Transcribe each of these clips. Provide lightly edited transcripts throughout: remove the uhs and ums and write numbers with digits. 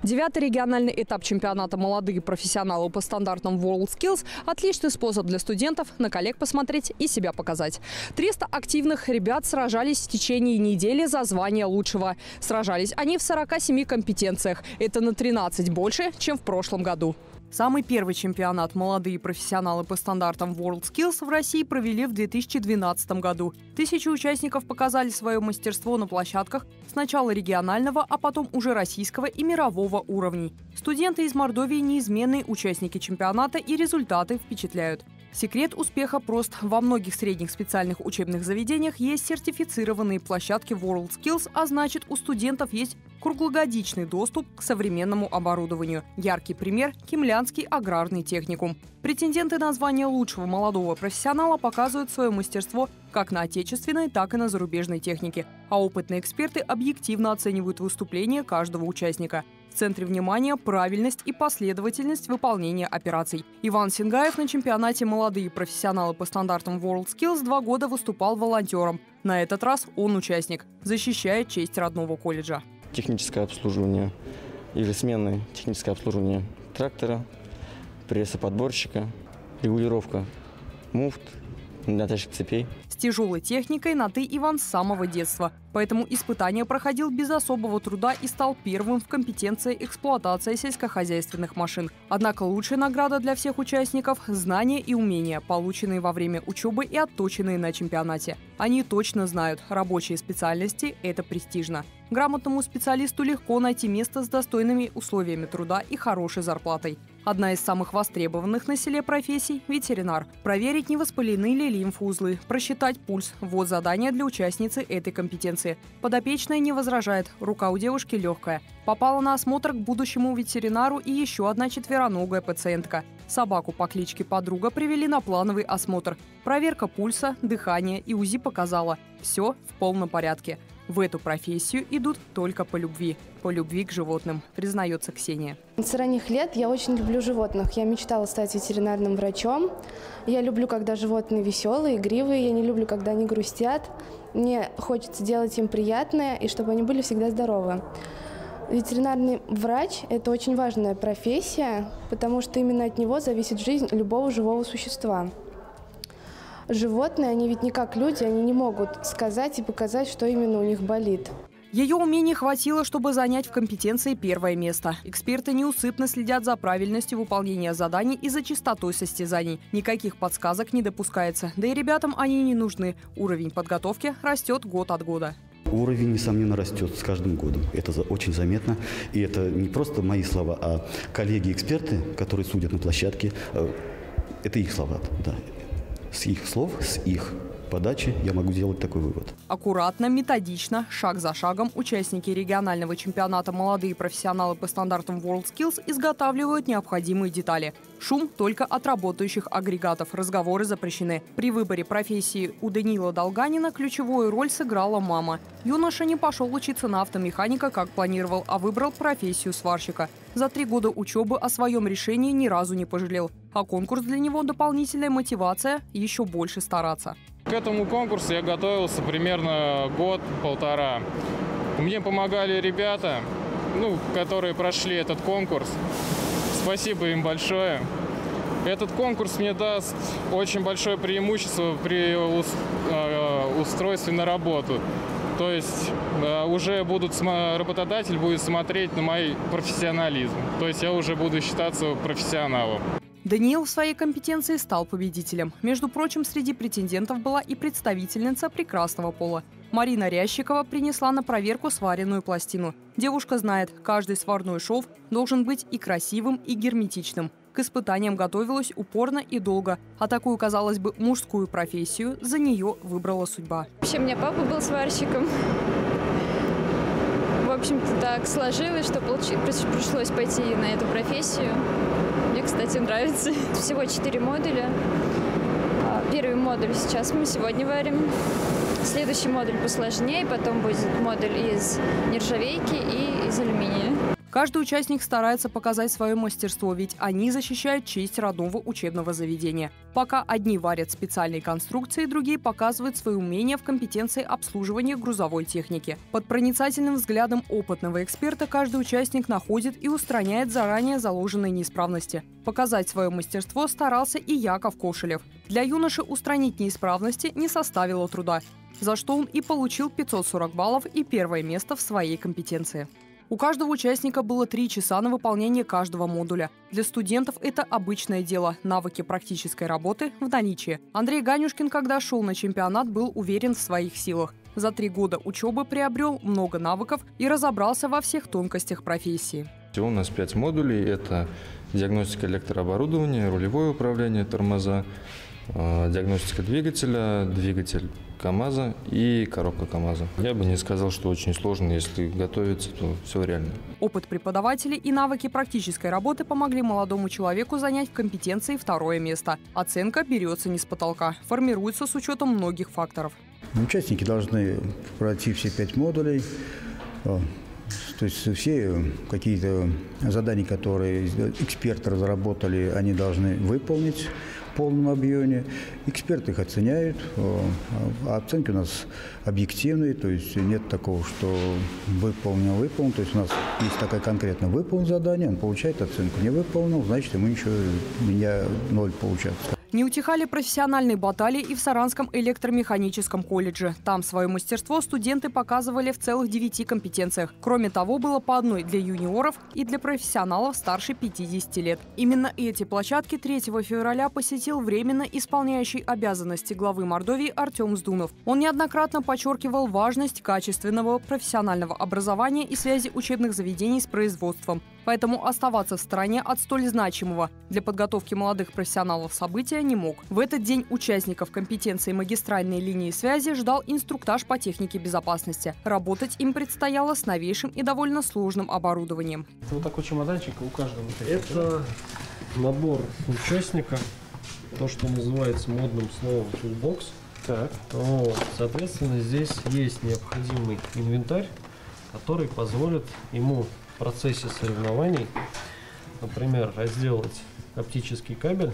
9-й региональный этап чемпионата «Молодые профессионалы» по стандартам WorldSkills – отличный способ для студентов на коллег посмотреть и себя показать. 300 активных ребят сражались в течение недели за звание лучшего. Сражались они в 47 компетенциях. Это на 13 больше, чем в прошлом году. Самый первый чемпионат «Молодые профессионалы» по стандартам WorldSkills в России провели в 2012 году. 1000 участников показали свое мастерство на площадках сначала регионального, а потом уже российского и мирового уровней. Студенты из Мордовии – неизменные участники чемпионата, и результаты впечатляют. Секрет успеха прост. Во многих средних специальных учебных заведениях есть сертифицированные площадки WorldSkills, а значит, у студентов есть круглогодичный доступ к современному оборудованию. Яркий пример – Кимлянский аграрный техникум. Претенденты на звание лучшего молодого профессионала показывают свое мастерство как на отечественной, так и на зарубежной технике. А опытные эксперты объективно оценивают выступления каждого участника. В центре внимания правильность и последовательность выполнения операций. Иван Сингаев на чемпионате «Молодые профессионалы» по стандартам WorldSkills 2 года выступал волонтером. На этот раз он участник, защищает честь родного колледжа. Техническое обслуживание, ежесменное техническое обслуживание трактора, прессоподборщика, регулировка муфт, натяжек цепей. С тяжелой техникой на «ты» Иван с самого детства. Поэтому испытания проходил без особого труда и стал первым в компетенции эксплуатации сельскохозяйственных машин. Однако лучшая награда для всех участников – знания и умения, полученные во время учебы и отточенные на чемпионате. Они точно знают, рабочие специальности – это престижно. Грамотному специалисту легко найти место с достойными условиями труда и хорошей зарплатой. Одна из самых востребованных на селе профессий – ветеринар. Проверить, не воспалены ли лимфоузлы, просчитать пульс – вот задание для участницы этой компетенции. Подопечная не возражает, рука у девушки легкая. Попала на осмотр к будущему ветеринару и еще одна четвероногая пациентка. Собаку по кличке Подруга привели на плановый осмотр. Проверка пульса, дыхания и УЗИ показала – все в полном порядке. В эту профессию идут только по любви. По любви к животным, признается Ксения. С ранних лет я очень люблю животных. Я мечтала стать ветеринарным врачом. Я люблю, когда животные веселые, игривые. Я не люблю, когда они грустят. Мне хочется делать им приятное, и чтобы они были всегда здоровы. Ветеринарный врач – это очень важная профессия, потому что именно от него зависит жизнь любого живого существа. Животные, они ведь не как люди, они не могут сказать и показать, что именно у них болит. Ее умений хватило, чтобы занять в компетенции первое место. Эксперты неусыпно следят за правильностью выполнения заданий и за чистотой состязаний. Никаких подсказок не допускается. Да и ребятам они не нужны. Уровень подготовки растет год от года. Уровень, несомненно, растет с каждым годом. Это очень заметно. И это не просто мои слова, а коллеги-эксперты, которые судят на площадке, это их слова, да. С их слов, с их подачи я могу сделать такой вывод. Аккуратно, методично, шаг за шагом участники регионального чемпионата «Молодые профессионалы» по стандартам WorldSkills изготавливают необходимые детали. Шум только от работающих агрегатов, разговоры запрещены. При выборе профессии у Даниила Долганина ключевую роль сыграла мама. Юноша не пошел учиться на автомеханика, как планировал, а выбрал профессию сварщика. За 3 года учебы о своем решении ни разу не пожалел. А конкурс для него – дополнительная мотивация еще больше стараться. К этому конкурсу я готовился примерно год-полтора. Мне помогали ребята, которые прошли этот конкурс. Спасибо им большое. Этот конкурс мне даст очень большое преимущество при устройстве на работу. То есть уже работодатель будет смотреть на мой профессионализм. То есть я уже буду считаться профессионалом. Даниил в своей компетенции стал победителем. Между прочим, среди претендентов была и представительница прекрасного пола. Марина Рящикова принесла на проверку сваренную пластину. Девушка знает, каждый сварной шов должен быть и красивым, и герметичным. К испытаниям готовилась упорно и долго. А такую, казалось бы, мужскую профессию за нее выбрала судьба. Вообще, у меня папа был сварщиком. В общем-то, так сложилось, что пришлось пойти на эту профессию. Мне, кстати, нравится. Всего 4 модуля. Первый модуль сейчас мы сегодня варим. Следующий модуль посложнее, потом будет модуль из нержавейки и из алюминия. Каждый участник старается показать свое мастерство, ведь они защищают честь родного учебного заведения. Пока одни варят специальные конструкции, другие показывают свои умения в компетенции обслуживания грузовой техники. Под проницательным взглядом опытного эксперта каждый участник находит и устраняет заранее заложенные неисправности. Показать свое мастерство старался и Яков Кошелев. Для юноши устранить неисправности не составило труда, за что он и получил 540 баллов и первое место в своей компетенции. У каждого участника было 3 часа на выполнение каждого модуля. Для студентов это обычное дело. Навыки практической работы в наличии. Андрей Ганюшкин, когда шел на чемпионат, был уверен в своих силах. За 3 года учебы приобрел много навыков и разобрался во всех тонкостях профессии. У нас 5 модулей. Это диагностика электрооборудования, рулевое управление, тормоза, диагностика двигателя, двигатель КАМАЗа и коробка КАМАЗа. Я бы не сказал, что очень сложно. Если готовиться, то все реально. Опыт преподавателей и навыки практической работы помогли молодому человеку занять в компетенции 2-е место. Оценка берется не с потолка, формируется с учетом многих факторов. Участники должны пройти все 5 модулей. То есть все какие-то задания, которые эксперты разработали, они должны выполнить в полном объеме. Эксперты их оценяют, а оценки у нас объективные, то есть нет такого, что выполнил. То есть у нас есть такая конкретно выполнил задание, он получает оценку. Не выполнил, значит, ему еще 0 получается. Не утихали профессиональные баталии и в Саранском электромеханическом колледже. Там свое мастерство студенты показывали в целых 9 компетенциях. Кроме того, было по одной для юниоров и для профессионалов старше 50 лет. Именно эти площадки 3 февраля посетил временно исполняющий обязанности главы Мордовии Артем Сдунов. Он неоднократно подчеркивал важность качественного профессионального образования и связи учебных заведений с производством. Поэтому оставаться в стороне от столь значимого для подготовки молодых профессионалов события не мог. В этот день участников компетенции магистральной линии связи ждал инструктаж по технике безопасности. Работать им предстояло с новейшим и довольно сложным оборудованием. Это вот такой чемоданчик у каждого. Это набор участника, то, что называется модным словом toolbox. Так. Вот. Соответственно, здесь есть необходимый инвентарь, который позволит ему в процессе соревнований, например, разделать оптический кабель,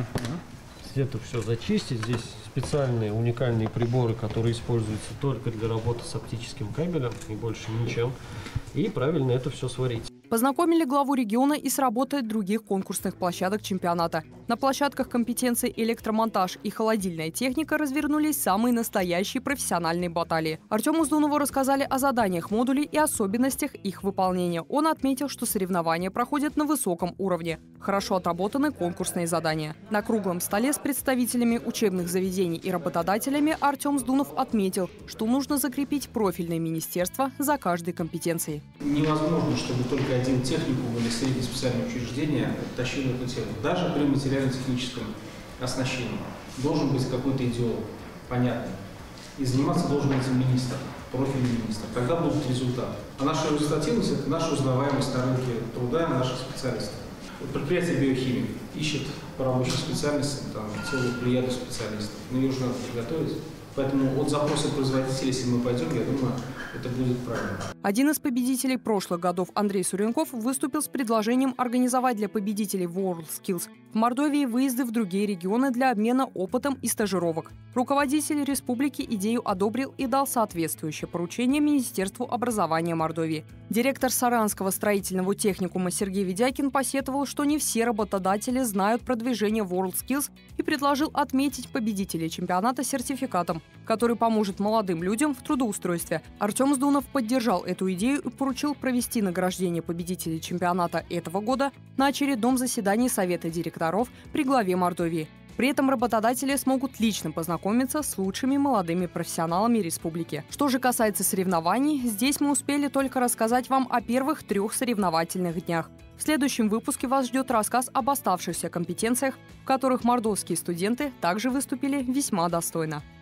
это все зачистить. Здесь специальные уникальные приборы, которые используются только для работы с оптическим кабелем и больше ничем, и правильно это все сварить. Познакомили главу региона и с работой других конкурсных площадок чемпионата. На площадках компетенции электромонтаж и холодильная техника развернулись самые настоящие профессиональные баталии. Артему Сдунову рассказали о заданиях модулей и особенностях их выполнения. Он отметил, что соревнования проходят на высоком уровне. Хорошо отработаны конкурсные задания. На круглом столе с представителями учебных заведений и работодателями Артем Сдунов отметил, что нужно закрепить профильное министерство за каждой компетенцией. Невозможно, чтобы только один техникум или среднее специальное учреждение тащил эту тему. Даже при материально-техническом оснащении должен быть какой-то идеолог, понятный. И заниматься должен этим министр, профильный министр. Тогда будут результаты. А наша результативность – это наша узнаваемость на рынке труда наших специалистов. Предприятие «Биохимик» ищет по рабочим специальностям целую плеяду специалистов. Но ее же надо приготовить. Поэтому от запроса производителей, если мы пойдем, я думаю, это будет правильно. Один из победителей прошлых годов, Андрей Суренков, выступил с предложением организовать для победителей WorldSkills в Мордовии выезды в другие регионы для обмена опытом и стажировок. Руководитель республики идею одобрил и дал соответствующее поручение Министерству образования Мордовии. Директор Саранского строительного техникума Сергей Ведякин посетовал, что не все работодатели знают про движение WorldSkills и предложил отметить победителей чемпионата сертификатом, который поможет молодым людям в трудоустройстве. Артем Сдунов поддержал эту идею и поручил провести награждение победителей чемпионата этого года на очередном заседании Совета директоров при главе Мордовии. При этом работодатели смогут лично познакомиться с лучшими молодыми профессионалами республики. Что же касается соревнований, здесь мы успели только рассказать вам о первых 3 соревновательных днях. В следующем выпуске вас ждет рассказ об оставшихся компетенциях, в которых мордовские студенты также выступили весьма достойно.